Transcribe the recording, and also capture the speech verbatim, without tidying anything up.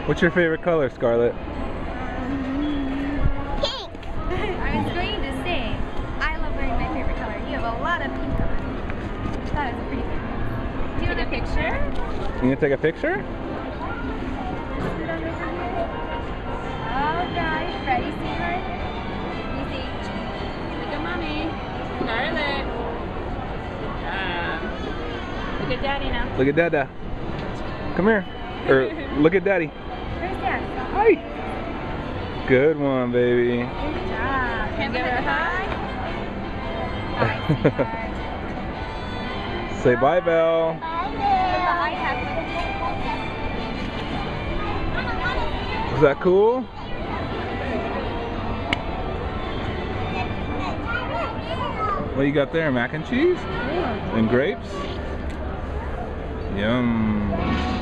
What's your favorite color, Scarlett? Pink. I was going to say, I love wearing my favorite color. You have a lot of pink on. That is pretty good. Do you want a picture? You gonna take a picture? Oh gosh, Ready, sweetheart? You see? Look at mommy. Scarlett. Uh, look at daddy now. Look at Dada. Come here. Or look at Daddy. Where's Dad? Hi. Good one, baby. Good job. Can I give her a hug? Hi, sweetheart. Say bye, Belle. Bye, Happy. Is that cool? What you got there? Mac and cheese? And grapes? Yum.